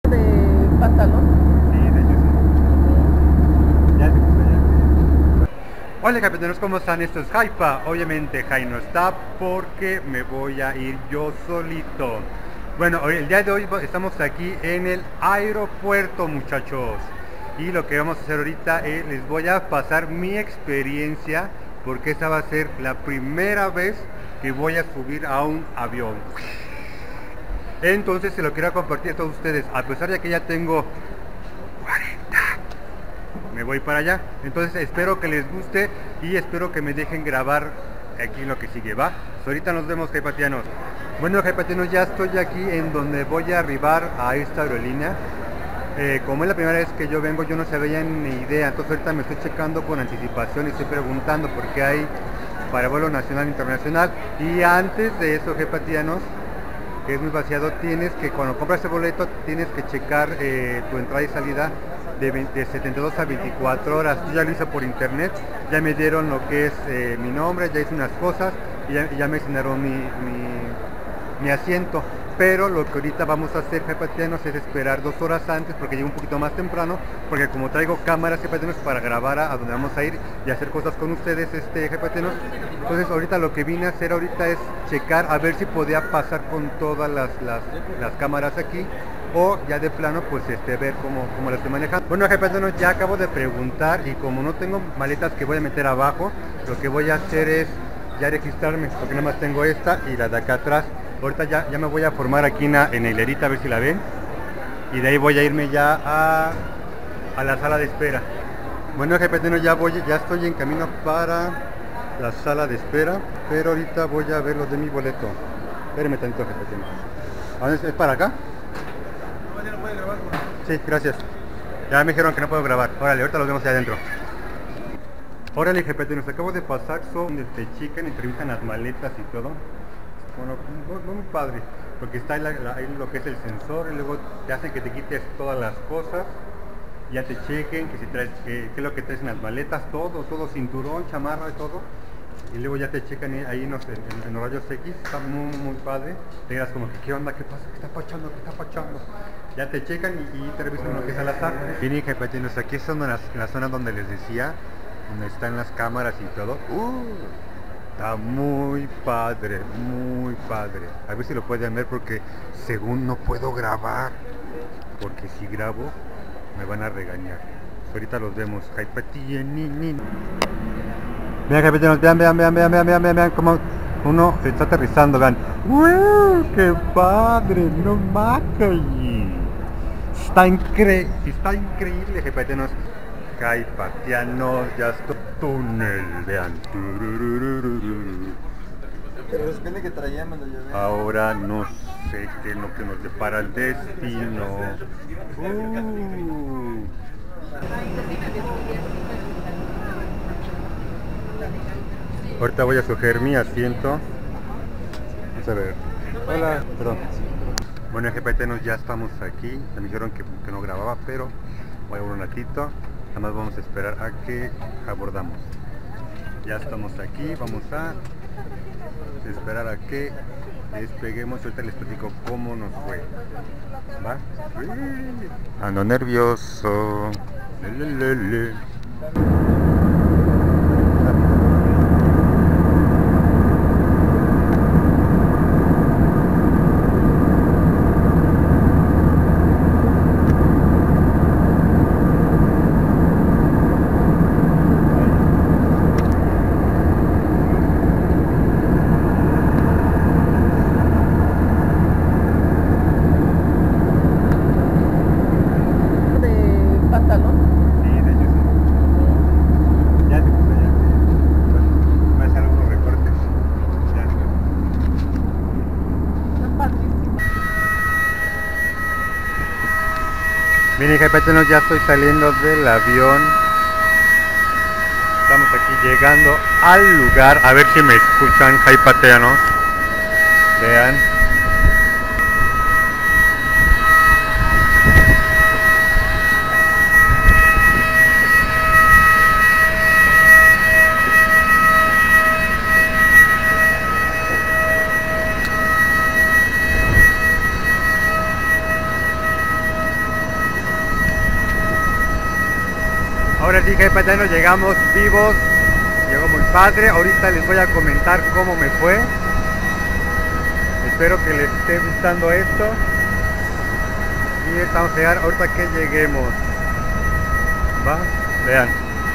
De pantalón. Sí, de hecho sí. Ya se puso ya. Hola capitanes, ¿cómo están? Esto es Jaipa. Obviamente Jai no está porque me voy a ir yo solito. Bueno, el día de hoy estamos aquí en el aeropuerto, muchachos. Y lo que vamos a hacer ahorita es, les voy a pasar mi experiencia, porque esta va a ser la primera vez que voy a subir a un avión. Entonces se lo quiero compartir a todos ustedes, a pesar de que ya tengo 40, me voy para allá. Entonces espero que les guste y espero que me dejen grabar aquí lo que sigue, ¿va? Ahorita nos vemos, jaipatianos. Bueno, jaipatianos, ya estoy aquí en donde voy a arribar a esta aerolínea. Como es la primera vez que yo vengo, yo no sabía ni idea, entonces ahorita me estoy checando con anticipación y estoy preguntando por qué hay para vuelo nacional e internacional. Y antes de eso, jaipatianos, que es muy vaciado, tienes que, cuando compras el boleto, tienes que checar tu entrada y salida de 72 a 24 horas. Yo ya lo hice por internet, ya me dieron lo que es mi nombre, ya hice unas cosas y ya me asignaron mi asiento. Pero lo que ahorita vamos a hacer, jaipatianos, es esperar 2 horas antes, porque llego un poquito más temprano, porque como traigo cámaras, jaipatianos, para grabar a donde vamos a ir y hacer cosas con ustedes, jaipatianos. Entonces ahorita lo que vine a hacer ahorita es checar a ver si podía pasar con todas las cámaras aquí, o ya de plano pues ver cómo las estoy manejando. Bueno, jaipatianos, ya acabo de preguntar y como no tengo maletas que voy a meter abajo, lo que voy a hacer es ya registrarme, porque nada más tengo esta y la de acá atrás. Ahorita ya me voy a formar aquí en la hilerita, a ver si la ven. Y de ahí voy a irme ya a la sala de espera. Bueno, jaipatianos, ya estoy en camino para la sala de espera, pero ahorita voy a ver los de mi boleto. Espérenme tantito, jaipatianos. ¿Es para acá? No puede grabar. Sí, gracias. Ya me dijeron que no puedo grabar. Órale, ahorita los vemos allá adentro. Órale, jaipatianos, acabo de pasar donde te checan y te revisan las maletas y todo. Bueno, muy padre, porque está ahí lo que es el sensor, y luego te hacen que te quites todas las cosas, ya te chequen que si traes, qué es lo que traes en las maletas, todo, cinturón, chamarra y todo, y luego ya te checan ahí en los rayos X. Está muy padre. Te digas como que qué onda, qué pasa, qué está pachando, ya te checan y te revisan lo que es al azar. Miren, jaipatianos, aquí son en la zona donde les decía, donde están las cámaras y todo. Está muy padre, a ver si lo pueden ver, porque según no puedo grabar, porque si grabo me van a regañar. Ahorita los vemos, jaipatianos. Vean, jaipatianos, vean como uno está aterrizando, vean. ¡Wow! ¡Qué padre! ¡No mames! Está increíble, jaipatianos. Jaipatianos, ya estoy túnel, vean. Pero es que traíamos lo llevé. Ahora no sé qué es lo que nos depara el destino. Ahorita voy a escoger mi asiento. Vamos a ver. Hola, perdón. Bueno, jaipatianos, ya estamos aquí. Me dijeron que no grababa, pero voy a ver un ratito. Nada más vamos a esperar a que abordamos. Ya estamos aquí, vamos a esperar a que despeguemos. Ahorita les platico cómo nos fue. ¿Va? Ando nervioso. Lelelele. Miren, jaipatianos, ya estoy saliendo del avión. Estamos aquí llegando al lugar. A ver si me escuchan, jaipatianos. Vean. Ahora sí, jefetanos, llegamos vivos. Llegó muy padre. Ahorita les voy a comentar cómo me fue. Espero que les esté gustando esto. Y estamos a llegar ahorita que lleguemos. Va, vean.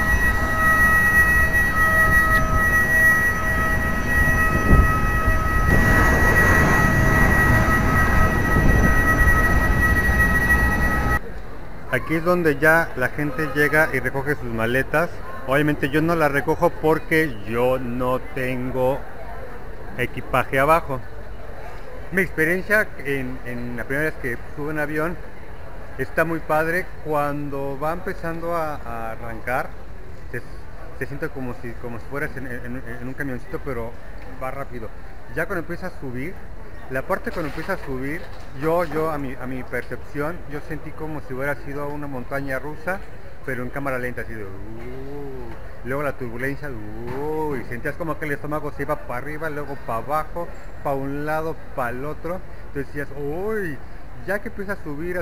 Aquí es donde ya la gente llega y recoge sus maletas. Obviamente yo no las recojo porque yo no tengo equipaje abajo. Mi experiencia en la primera vez que sube en avión está muy padre. Cuando va empezando a arrancar se siente como si fueras en un camioncito, pero va rápido. Ya cuando empieza a subir, la parte cuando empieza a subir, yo a mi percepción, yo sentí como si hubiera sido una montaña rusa, pero en cámara lenta, así de luego la turbulencia, y sentías como que el estómago se iba para arriba, luego para abajo, para un lado, para el otro. Entonces decías, uy, ya que empieza a subir,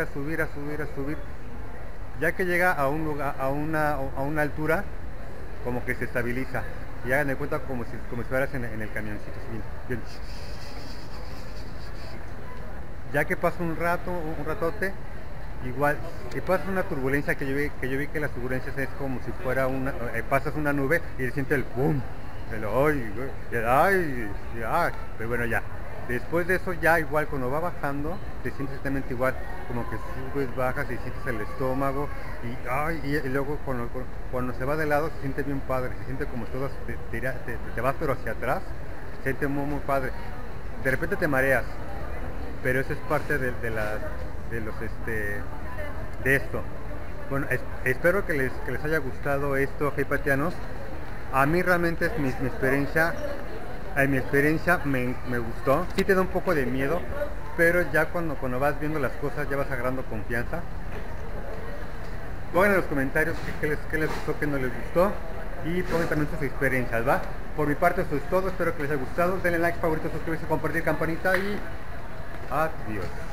ya que llega a un lugar, a una altura, como que se estabiliza. Y hagan de cuenta como si fueras en el camioncito, así bien. Ya que pasa un ratote, igual, si pasas una turbulencia que yo vi que las turbulencias es como si fuera pasas una nube y se siente el boom, pero bueno, ya. Después de eso ya igual cuando va bajando, te sientes exactamente igual, como que subes, bajas y sientes el estómago y luego cuando se va de lado se siente bien padre, se siente como todo te vas pero hacia atrás, se siente muy padre. De repente te mareas, pero eso es parte de esto. Bueno, espero que les haya gustado esto, jefetianos. A mí realmente es mi experiencia. En mi experiencia me gustó. Sí te da un poco de miedo, pero ya cuando vas viendo las cosas ya vas agarrando confianza. Pongan en los comentarios qué les gustó, qué no les gustó, y pongan también sus experiencias, ¿va? Por mi parte eso es todo, espero que les haya gustado. Denle like, favorito, suscribirse, compartir, campanita y adiós.